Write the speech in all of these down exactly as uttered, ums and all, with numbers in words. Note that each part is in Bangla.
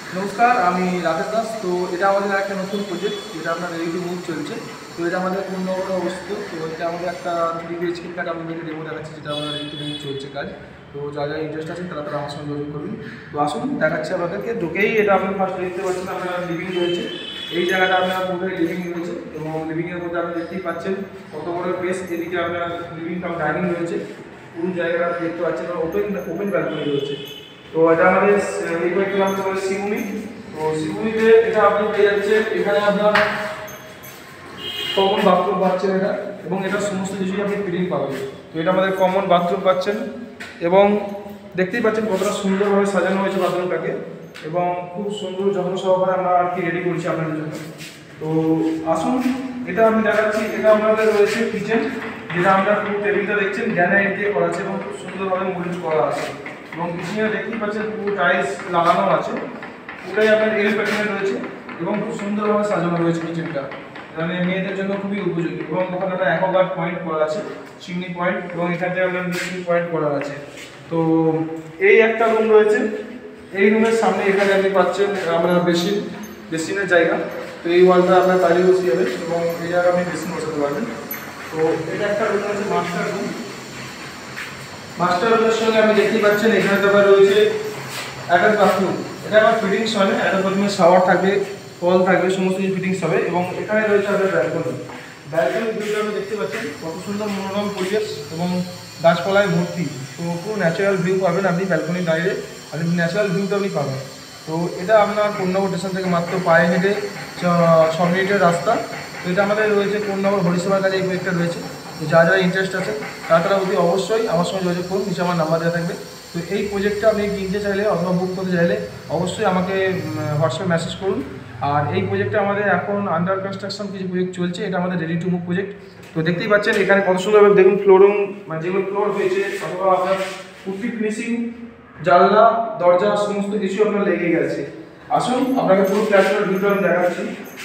নমস্কার, আমি রাকেশ দাস। তো এটা আমাদের একটা নতুন প্রজেক্ট, যেটা আপনার রেডি টু মুভ চলছে। তো এটা আমাদের পূর্ণনগরে অবস্থিত। তো এটা আমাদের একটা থ্রি বিএইচকে ফ্ল্যাট আপনাদেরকে ডেমো দেখাচ্ছি, যেটা আমাদের রেডি টু মুভ চলছে কাজ। তো যারা যারা ইন্টারেস্ট আছেন তারা তারা আমার সঙ্গে যোগাযোগ করবেন। তো আসুন দেখাচ্ছি আপনাদেরকে। ঢুকেই এটা আপনি ফার্স্ট দেখতে পাচ্ছেন আপনার লিভিং রয়েছে। এই জায়গাটা আপনার পুরোটাই লিভিং রয়েছে এবং লিভিংয়ের মধ্যে আপনি দেখতেই পাচ্ছেন কত বড় বেস। এদিকে আপনার লিভিং কাম ডাইনিং রয়েছে। পুরো জায়গাটা আপনি দেখতে পাচ্ছেন ওপেন ওপেন ব্যালকনি রয়েছে। তো এটা আমাদের এই কয়েকটি নাম হচ্ছে শিবুনি। তো শিবুনিতে এটা আপনি পেয়ে যাচ্ছেন, এখানে আপনার কমন বাথরুম পাচ্ছেন এটা, এবং এটা সমস্ত কিছুই আপনি ফিটিং পাবেন। তো এটা আমাদের কমন বাথরুম পাচ্ছেন এবং দেখতেই পাচ্ছেন কতটা সুন্দরভাবে সাজানো হয়েছে বাথরুমটাকে, এবং খুব সুন্দর যত্ন সহকারে আমরা আর কি রেডি করছি আপনাদের জন্য। তো আসুন এটা আমি দেখাচ্ছি। এটা আমাদের রয়েছে কিচেন, যেটা আমরা পুরো টেবিলটা দেখছেন গ্রানাইট দিয়ে করা আছে এবং খুব সুন্দরভাবে মোল্ড করা আছে। এবং কিচেনে দেখতেই পাচ্ছেন পুরো টাইলস লাগানো আছে, পুরোটাই আপনার এল প্যাটার্নে রয়েছে এবং খুব সুন্দরভাবে সাজানো রয়েছে কিচেনটা। মানে মেয়েদের জন্য খুবই উপযোগী। এবং ওখানে একটা অ্যাকোয়াগার্ড পয়েন্ট করা আছে, চিমনি পয়েন্ট, এবং এখানে আপনার মিক্সিং পয়েন্ট করা আছে। তো এই একটা রুম রয়েছে। এই রুমের সামনে এখানে আপনি পাচ্ছেন আমরা বেসিন, বেসিনের জায়গা। তো এই ওয়ালটা আপনার বাইরে বসিয়ে যাবেন এবং এই জায়গায় আপনি বেসিন বসাতে পারবেন। তো এটা একটা রুম আছে মাস্টার রুম। মাস্টার রুমের সঙ্গে আপনি দেখতে পাচ্ছেন এখানে তো আবার রয়েছে অ্যাটাচ বাথরুম। এটা আমার ফিটিংস হয় না, অ্যাটাচ বাথরুমে শাওয়ার থাকবে, কল থাকবে, সমস্ত কিছু ফিটিংস হবে। এবং এখানে রয়েছে আপনার ব্যালকনি। ব্যালকনির ভিউটা আপনি দেখতে পাচ্ছেন কত সুন্দর মনোরম পরিবেশ এবং গাছপালায় ভর্তি। তো পুরো ন্যাচারাল ভিউ পাবেন আপনি ব্যালকনির বাইরে, আপনি ন্যাচারাল ভিউটা আপনি পাবেন। তো এটা আপনার পূর্ণনগর স্টেশন থেকে মাত্র পায়ে হেঁটে ছ মিনিটের রাস্তা। তো এটা আমাদের রয়েছে পূর্ণনগর হরিসভার কাছে এই প্রজেক্টটা রয়েছে। তো যারা যারা ইন্টারেস্ট আছে তারা তারা অতি অবশ্যই আমার সঙ্গে যোগাযোগ করুন, নিচে আমার নাম্বার দেওয়া থাকবে। তো এই প্রজেক্টটা আপনি কিনতে চাইলে অথবা বুক করতে চাইলে অবশ্যই আমাকে হোয়াটসঅ্যাপে মেসেজ করুন। আর এই প্রজেক্টটা আমাদের এখন আন্ডার কনস্ট্রাকশন কিছু প্রজেক্ট চলছে, এটা আমাদের রেডি টু মুভ প্রজেক্ট। তো দেখতেই পাচ্ছেন এখানে কত সুন্দরভাবে দেখুন ফ্লোরিং, মানে যেগুলো ফ্লোর হয়েছে অথবা আপনার পুট্টি ফিনিশিং, জানলা দরজা সমস্ত কিছু আপনার লেগে গেছে। আসুন আপনাকে পুরো ফ্ল্যাটের ভিউটা আমি দেখাচ্ছি।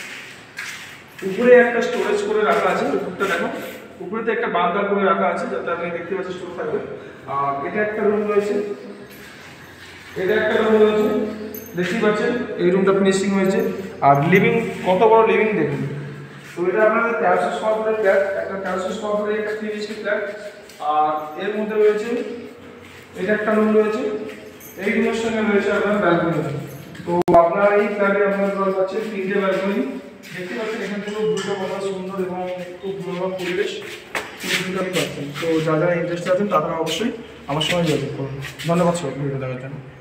উপরে একটা স্টোরেজ করে রাখা আছে, উপরটা দেখো, উপরেতে একটা বাঙ্কার করে রাখা আছে যাতে আপনি দেখতে পাচ্ছেন স্টোর থাকবে। আর এটা একটা রুম রয়েছে, এটা একটা রুম রয়েছে, দেখতেই পাচ্ছেন এই রুমটা ফিনিশিং হয়েছে। আর লিভিং, কত বড় লিভিং দেখুন। তো এটা আপনাদের তেরোশো স্কোয়ার ফুটের ফ্ল্যাট, একটা তেরোশো স্কোয়ার ফুটের একটা থ্রি বিএইচকে ফ্ল্যাট। আর এর মধ্যে রয়েছে এটা একটা রুম রয়েছে, এই রুমের সঙ্গে রয়েছে আপনার ব্যালকনি। তো আপনার এই ফ্ল্যাটে আপনার পাচ্ছেন তিনটে ব্যালকনি। দেখতে পাচ্ছেন এখান থেকে ভিউটা কত সুন্দর এবং খুব মনোরম পরিবেশ ভিউটা আপনি পাচ্ছেন। তো যারা যারা ইন্টারেস্টেড আছেন তারা অবশ্যই আমার সঙ্গে যোগাযোগ করুন। ধন্যবাদ সবাই ভিডিও দেখার জন্য।